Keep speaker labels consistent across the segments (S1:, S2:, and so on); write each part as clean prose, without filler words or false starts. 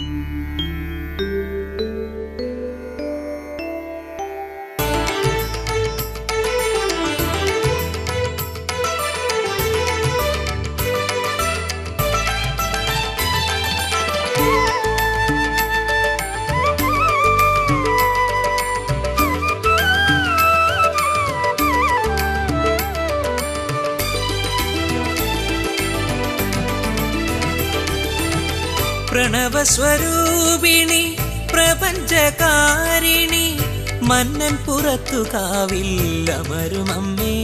S1: പ്രണവസ്വരൂപിണി പ്രപഞ്ചകാരിണി മന്നൻ പുറത്തു കാവില്ലമരുമമ്മേ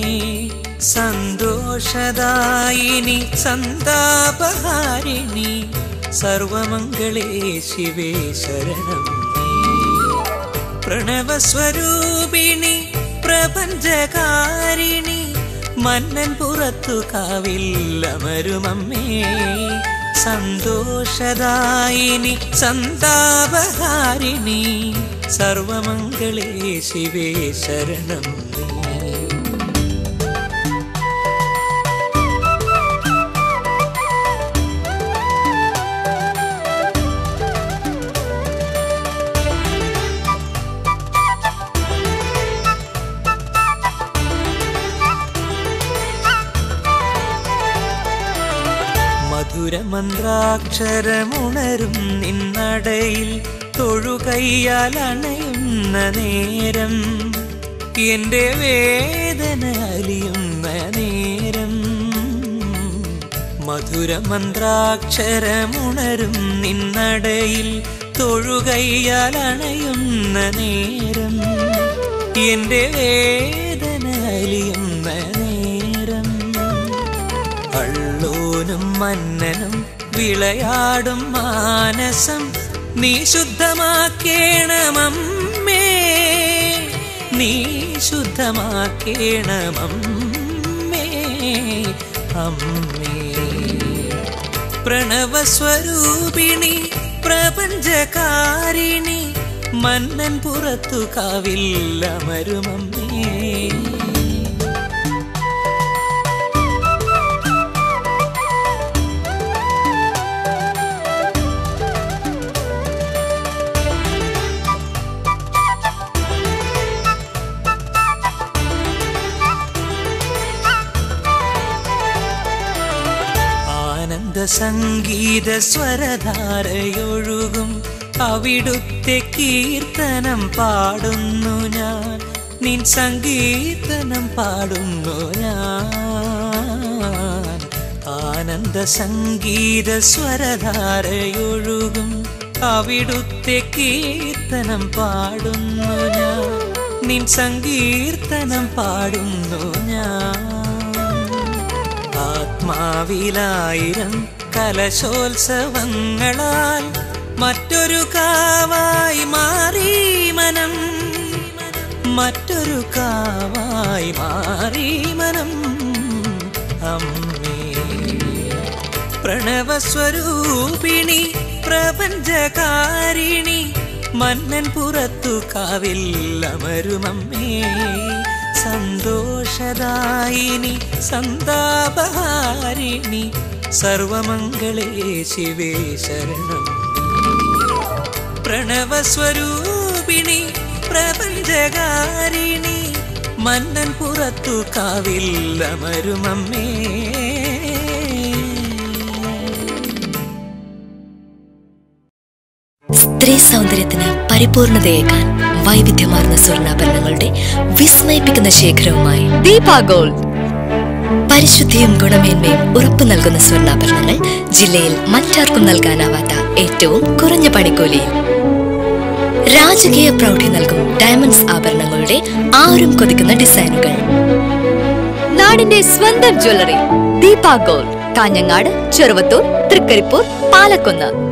S1: സന്തോഷദായിനി സന്താപഹാരിണി സർവമംഗളേ ശിവേ ശരണം. പ്രണവസ്വരൂപിണി പ്രപഞ്ചകാരിണി മന്നൻ പുറത്തു കാവില്ലമരുമമ്മേ സന്തോഷദായിനി സന്താപഹാരിണി സർവമംഗളേ ശിവേ ശരണം. മധുരമന്ത്രാക്ഷരമുണരും നിന്നടയിൽ തൊഴുകയ്യാൽ അണയുന്ന നേരം എൻ്റെ വേദന അലിയുന്ന നേരം. മധുരമന്ത്രാക്ഷരമുണരും നിന്നടയിൽ തൊഴുകയ്യാൽ അണയുന്ന നേരം എൻ്റെ വേദന അലിയുന്ന നേരം. അള്ളോനും മന്നനും വിളയാടും മാനസം നീ ശുദ്ധമാക്കേണമമ്മേ നീ ശുദ്ധമാക്കേണമമ്മേ അമ്മേ. പ്രണവസ്വരൂപിണി പ്രപഞ്ചകാരിണി മന്നൻ പുറത്തു കാവില്ലമരുമമ്മേ. സംഗീത സ്വരധാരയൊഴുകും അവിടുത്തെ കീർത്തനം പാടുന്നു ഞാൻ നിൻ സങ്കീർത്തനം പാടുന്നു ഞാൻ. ആനന്ദ സംഗീത സ്വരധാരയൊഴുകും അവിടുത്തെ കീർത്തനം പാടുന്നു ഞാൻ നിൻ സങ്കീർത്തനം പാടുന്നു ഞാൻ. ആത്മാവിലായിരം കലശോത്സവങ്ങളാൽ മറ്റൊരു കാവായി മാറി മനം മറ്റൊരു കാവായി മാറി മനം അമ്മേ. പ്രണവസ്വരൂപിണി പ്രപഞ്ചകാരിണി മന്നൻ പുറത്തു കാവില്ലമരുമമ്മേ സന്തോഷദായിനി സന്താപഹാരിണി സർവമംഗളേ ശിവേ ശരണം. പ്രണവസ്വരൂപിണി പ്രപഞ്ചകാരിണി മന്നൻ പുറത്തു കാവില്ലമരുമമ്മേ.
S2: സ്ത്രീ സൗന്ദര്യത്തിന് പരിപൂർണതയേകാൻ വൈവിധ്യമാർന്ന സ്വർണ്ണാഭരണങ്ങളുടെ വിസ്മയിപ്പിക്കുന്ന ശേഖരവുമായി ദീപ ഗോൾഡ്. പരിശുദ്ധിയും ഗുണമേന്മയും ഉറപ്പു നൽകുന്ന സ്വർണ്ണാഭരണങ്ങൾ ജില്ലയിൽ മറ്റാർക്കും നൽകാനാവാത്ത ഏറ്റവും കുറഞ്ഞ പണിക്കൂലിയിൽ. രാജകീയ പ്രൗഢി നൽകും ഡയമണ്ട്സ് ആഭരണങ്ങളുടെ ആരും കൊതിക്കുന്ന ഡിസൈനുകൾ. നാടിന്റെ സ്വന്തം ജ്വല്ലറി ദീപ ഗോൾഡ്. കാഞ്ഞങ്ങാട്, ചെറുവത്തൂർ, തൃക്കരിപ്പൂർ, പാലക്കുന്ന്.